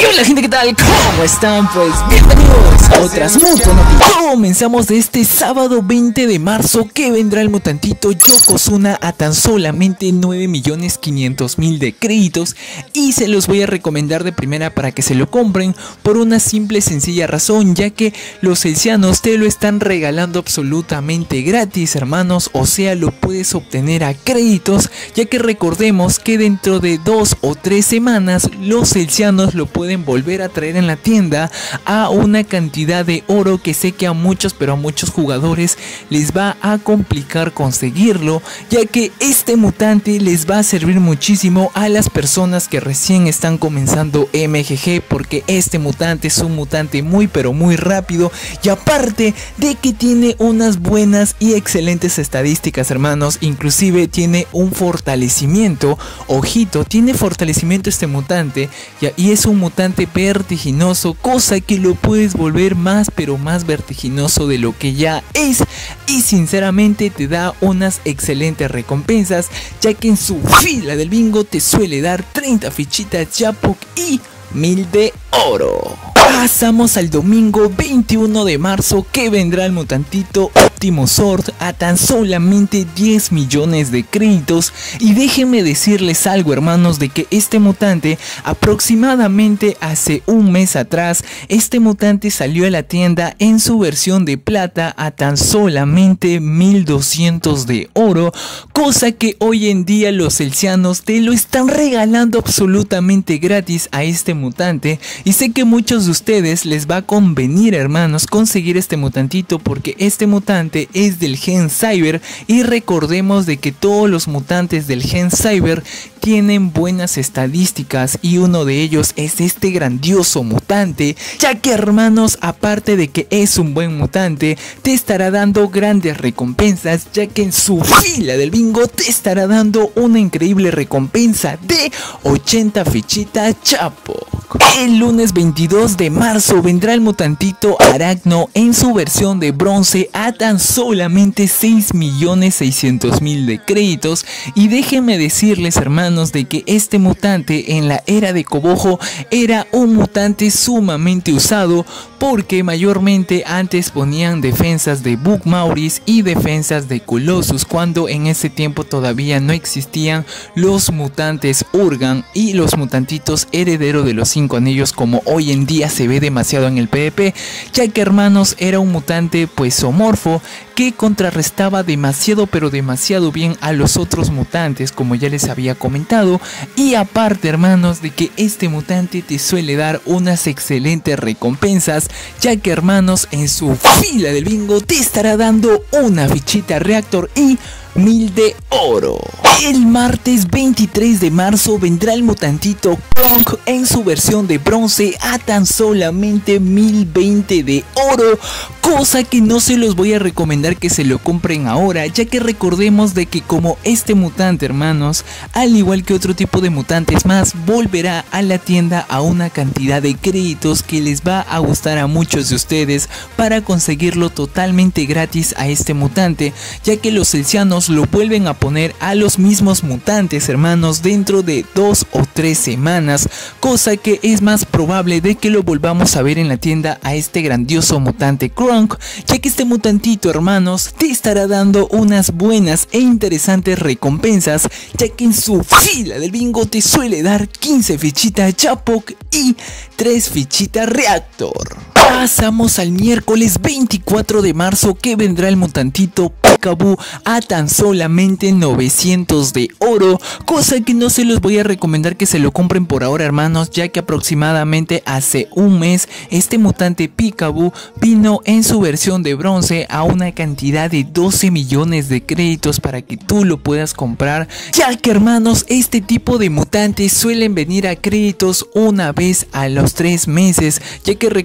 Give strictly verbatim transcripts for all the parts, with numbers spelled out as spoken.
Y hola gente, ¿qué tal? ¿Cómo están? Pues bienvenidos a otras Muto Noticias. Comenzamos de este sábado veinte de marzo, que vendrá el mutantito Yokozuna a tan solamente nueve millones quinientos mil de créditos, y se los voy a recomendar de primera para que se lo compren por una simple y sencilla razón, ya que los celsianos te lo están regalando absolutamente gratis, hermanos. O sea, lo puedes obtener a créditos, ya que recordemos que dentro de dos o tres semanas los celsianos lo pueden volver a traer en la tienda a una cantidad de oro que sé que a muchos, pero a muchos jugadores les va a complicar conseguirlo, ya que este mutante les va a servir muchísimo a las personas que recién están comenzando M G G, porque este mutante es un mutante muy pero muy rápido, y aparte de que tiene unas buenas y excelentes estadísticas, hermanos. Inclusive tiene un fortalecimiento, ojito, tiene fortalecimiento este mutante, ya, y es un mutante vertiginoso, cosa que lo puedes volver más pero más vertiginoso de lo que ya es, y sinceramente te da unas excelentes recompensas, ya que en su fila del bingo te suele dar treinta fichitas Japok y mil de oro. Pasamos al domingo veintiuno de marzo, que vendrá el mutantito Optimus Sword a tan solamente diez millones de créditos. Y déjenme decirles algo, hermanos, de que este mutante aproximadamente hace un mes atrás, este mutante salió a la tienda en su versión de plata a tan solamente mil doscientos de oro, cosa que hoy en día los celsianos te lo están regalando absolutamente gratis a este mutante. Y sé que muchos de ustedes les va a convenir, hermanos, conseguir este mutantito, porque este mutante es del gen Cyber, y recordemos de que todos los mutantes del gen Cyber tienen buenas estadísticas, y uno de ellos es este grandioso mutante, ya que, hermanos, aparte de que es un buen mutante, te estará dando grandes recompensas, ya que en su fila del bingo te estará dando una increíble recompensa de ochenta fichitas Japok. El lunes veintidós de marzo vendrá el mutantito Aracno en su versión de bronce a tan solamente seis millones seiscientos mil de créditos. Y déjenme decirles, hermanos, de que este mutante en la era de Cobojo era un mutante sumamente usado, porque mayormente antes ponían defensas de Bug Mauris y defensas de Colossus, cuando en ese tiempo todavía no existían los mutantes Urgan y los mutantitos herederos de los cinco anillos, como hoy en día se ve demasiado en el PvP, ya que, hermanos, era un mutante pues zoomorfo que contrarrestaba demasiado pero demasiado bien a los otros mutantes, como ya les había comentado. Y aparte, hermanos, de que este mutante te suele dar unas excelentes recompensas, ya que, hermanos, en su fila del bingo te estará dando una fichita Reactor y mil de oro. El martes veintitrés de marzo vendrá el mutantito Kronk en su versión de bronce a tan solamente mil veinte de oro, cosa que no se los voy a recomendar que se lo compren ahora, ya que recordemos de que como este mutante, hermanos, al igual que otro tipo de mutantes más, volverá a la tienda a una cantidad de créditos que les va a gustar a muchos de ustedes para conseguirlo totalmente gratis a este mutante, ya que los celsianos lo vuelven a poner a los mismos mutantes, hermanos, dentro de dos o tres semanas, cosa que es más probable de que lo volvamos a ver en la tienda a este grandioso mutante Kronk, ya que este mutantito, hermanos, te estará dando unas buenas e interesantes recompensas, ya que en su fila del bingo te suele dar quince fichitas Japok y tres fichitas Reactor. Pasamos al miércoles veinticuatro de marzo, que vendrá el mutantito Peekaboo a tan solamente novecientos de oro, cosa que no se los voy a recomendar que se lo compren por ahora, hermanos, ya que aproximadamente hace un mes este mutante Peekaboo vino en su versión de bronce a una cantidad de doce millones de créditos para que tú lo puedas comprar, ya que, hermanos, este tipo de mutantes suelen venir a créditos una vez a los tres meses, ya que recordemos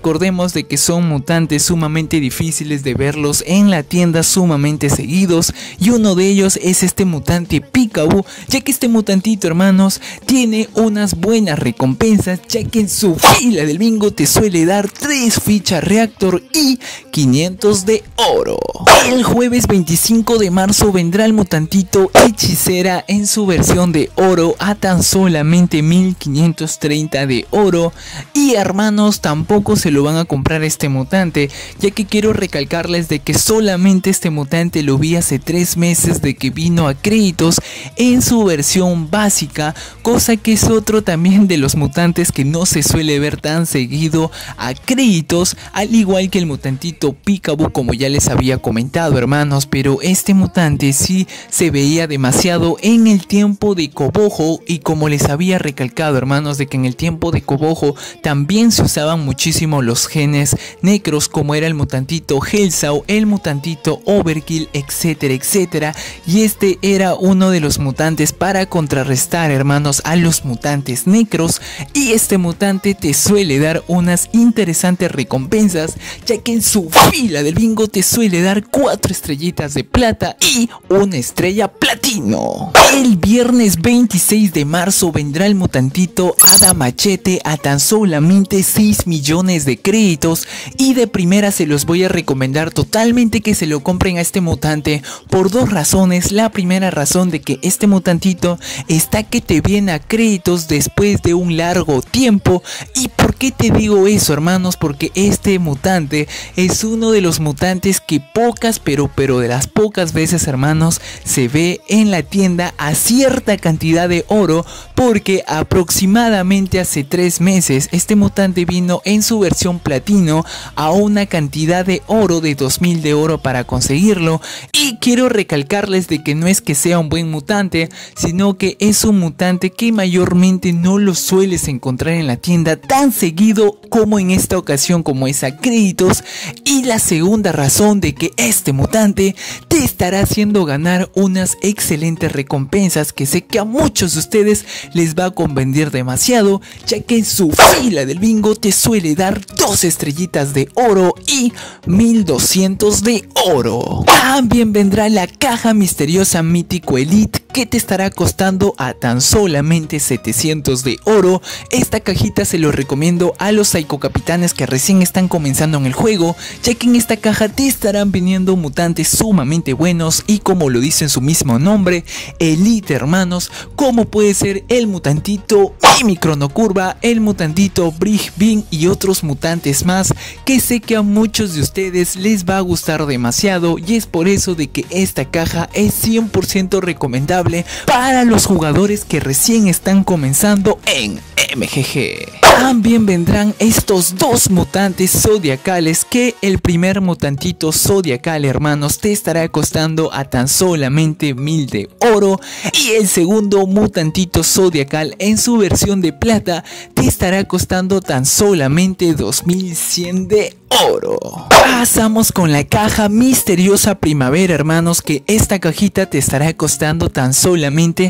hermanos, de que son mutantes sumamente difíciles de verlos en la tienda, sumamente seguidos, y uno de ellos es este mutante Peekaboo, ya que este mutantito, hermanos, tiene unas buenas recompensas, ya que en su fila del bingo te suele dar tres fichas reactor y quinientos de oro. El jueves veinticinco de marzo vendrá el mutantito Hechicera en su versión de oro a tan solamente mil quinientos treinta de oro. Y hermanos, tampoco se lo van a comprar este mutante, ya que quiero recalcarles de que solamente este mutante lo vi hace tres meses de que vino a créditos en su versión básica, cosa que es otro también de los mutantes que no se suele ver tan seguido a créditos, al igual que el mutantito Peekaboo, como ya les había comentado, hermanos. Pero este mutante sí se veía demasiado en el tiempo de Cobojo, y como les había recalcado, hermanos, de que en el tiempo de Cobojo también se usaban muchísimo los genes necros, como era el mutantito Hellsaw, el mutantito Overkill, etcétera, etcétera. Y este era uno de los mutantes para contrarrestar, hermanos, a los mutantes necros. Y este mutante te suele dar unas interesantes recompensas, ya que en su fila del bingo te suele dar cuatro estrellitas de plata y una estrella platino. El viernes veintiséis de marzo vendrá el mutantito Hada Machete a tan solamente seis millones de créditos, y de primera se los voy a recomendar totalmente que se lo compren a este mutante por dos razones. La primera razón, de que este mutantito está que te viene a créditos después de un largo tiempo. ¿Y por qué te digo eso, hermanos? Porque este mutante es uno de los mutantes que pocas, pero pero de las pocas veces, hermanos, se ve en la tienda a cierta cantidad de oro, porque aproximadamente hace tres meses este mutante vino en su versión platino a una cantidad de oro de dos mil de oro para conseguirlo. Y quiero recalcarles de que no es que sea un buen mutante, sino que es un mutante que mayormente no lo sueles encontrar en la tienda tan seguido como en esta ocasión, como es a créditos. Y la segunda razón, de que este mutante te estará haciendo ganar unas excelentes recompensas, que sé que a muchos de ustedes les va a convenir demasiado, ya que en su fila del bingo te suele dar dos estrellitas de oro y mil doscientos de oro. También vendrá la caja misteriosa Mítico Elite, que te estará costando a tan solamente setecientos de oro. Esta cajita se lo recomiendo a los Psycho Capitanes que recién están comenzando en el juego, ya que en esta caja te estarán viniendo mutantes sumamente buenos y, como lo dice en su mismo nombre, Elite, hermanos, como puede ser el mutantito Mimi Cronocurva, el mutantito Brig Bean y otros mutantes más que sé que a muchos de ustedes les va a gustar demasiado, y es por eso de que esta caja es cien por ciento recomendable para los jugadores que recién están comenzando en M G G. También vendrán estos dos mutantes zodiacales, que el primer mutantito zodiacal, hermanos, te estará costando a tan solamente mil de oro, y el segundo mutantito zodiacal en su versión de plata te estará costando tan solamente dos mil cien de oro. Pasamos con la caja misteriosa primavera, hermanos, que esta cajita te estará costando tan solamente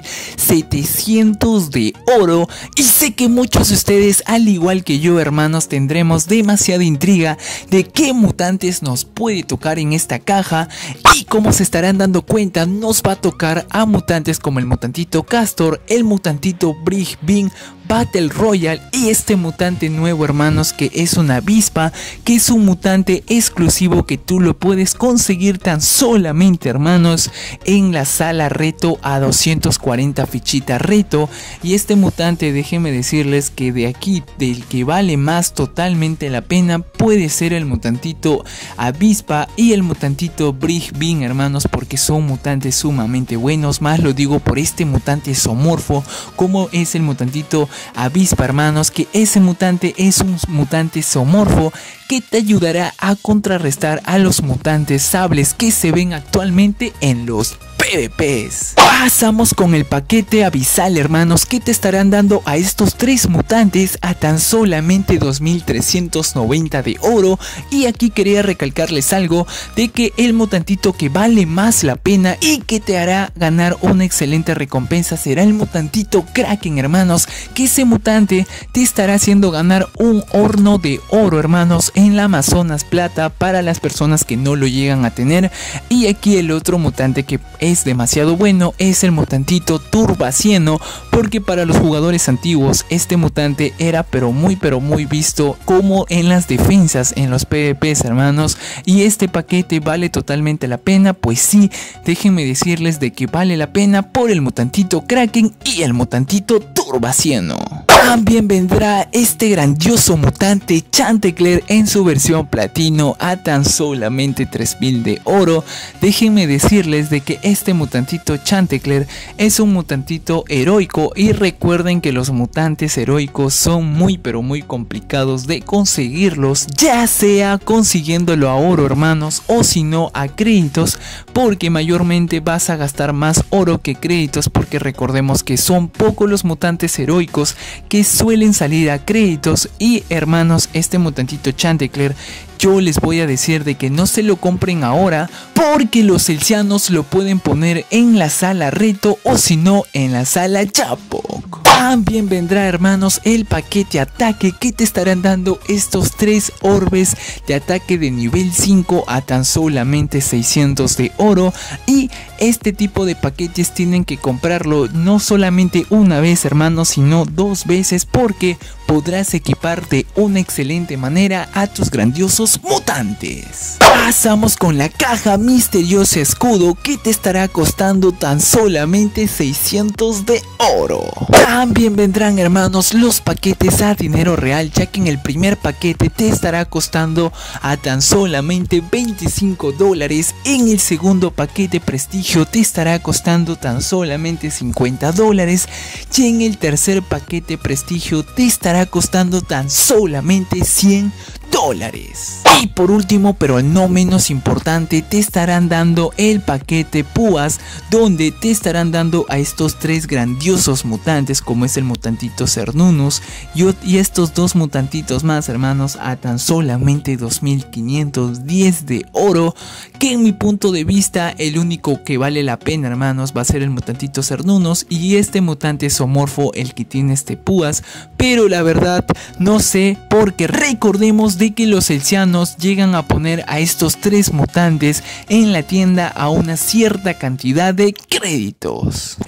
setecientos de oro, y sé que muchos de ustedes, al igual que yo, hermanos, tendremos demasiada intriga de qué mutantes nos puede tocar en esta caja. Y como se estarán dando cuenta, nos va a tocar a mutantes como el mutantito Castor, el mutantito Brig Bean, Battle Royale y este mutante nuevo, hermanos, que es una avispa, que es un mutante exclusivo que tú lo puedes conseguir tan solamente, hermanos, en la sala reto a doscientos cuarenta fichita reto. Y este mutante, déjenme decirles que de aquí, del que vale más totalmente la pena, puede ser el mutantito avispa y el mutantito Brig Bean, hermanos, porque son mutantes sumamente buenos. Más lo digo por este mutante zoomorfo como es el mutantito avispa, hermanos, que ese mutante es un mutante zoomorfo que te ayudará a contrarrestar a los mutantes sables que se ven actualmente en los PvPs. Pasamos con el paquete abisal, hermanos, que te estarán dando a estos tres mutantes a tan solamente dos mil trescientos noventa de oro. Y aquí quería recalcarles algo de que el mutantito que vale más la pena y que te hará ganar una excelente recompensa será el mutantito Kraken, hermanos, que ese mutante te estará haciendo ganar un horno de oro, hermanos, en la Amazonas Plata para las personas que no lo llegan a tener. Y aquí el otro mutante que es demasiado bueno es el mutantito Turbacieno, porque para los jugadores antiguos este mutante era pero muy pero muy visto como en las defensas en los PvPs, hermanos, y este paquete vale totalmente la pena. Pues sí, déjenme decirles de que vale la pena por el mutantito Kraken y el mutantito Turbacieno. También vendrá este grandioso mutante Chanticleer en su versión platino a tan solamente tres mil de oro. Déjenme decirles de que este mutantito Chanticleer es un mutantito heroico, y recuerden que los mutantes heroicos son muy pero muy complicados de conseguirlos, ya sea consiguiéndolo a oro, hermanos, o si no a créditos, porque mayormente vas a gastar más oro que créditos, porque recordemos que son pocos los mutantes heroicos que suelen salir a créditos. Y hermanos, este mutantito Chanticleer, yo les voy a decir de que no se lo compren ahora, porque los celsianos lo pueden poner en la sala reto o si no en la sala Japok. También vendrá, hermanos, el paquete ataque, que te estarán dando estos tres orbes de ataque de nivel cinco a tan solamente seiscientos de oro. Y este tipo de paquetes tienen que comprarlo no solamente una vez, hermanos, sino dos veces, porque podrás equipar de una excelente manera a tus grandiosos mutantes. Pasamos con la caja misteriosa escudo, que te estará costando tan solamente seiscientos de oro. También vendrán, hermanos, los paquetes a dinero real, ya que en el primer paquete te estará costando a tan solamente veinticinco dólares. En el segundo paquete prestigio te estará costando tan solamente cincuenta dólares. Y en el tercer paquete prestigio te estará costando tan solamente cien dólares. Y por último, pero no menos importante, te estarán dando el paquete púas, donde te estarán dando a estos tres grandiosos mutantes, como es el mutantito Cernunnos y, y estos dos mutantitos más, hermanos, a tan solamente dos mil quinientos diez de oro, que en mi punto de vista el único que vale la pena, hermanos, va a ser el mutantito Cernunnos y este mutante zoomorfo, el que tiene este púas. Pero la verdad no sé, porque recordemos de que los celsianos llegan a poner a estos tres mutantes en la tienda a una cierta cantidad de créditos.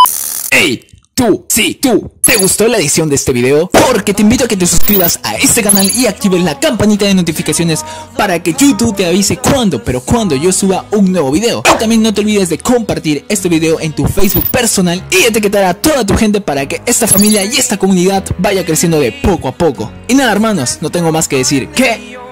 ¡Ey! Tú, sí, tú, ¿te gustó la edición de este video? Porque te invito a que te suscribas a este canal y actives la campanita de notificaciones para que YouTube te avise cuando, pero cuando yo suba un nuevo video. Y también no te olvides de compartir este video en tu Facebook personal y etiquetar a toda tu gente para que esta familia y esta comunidad vaya creciendo de poco a poco. Y nada, hermanos, no tengo más que decir que...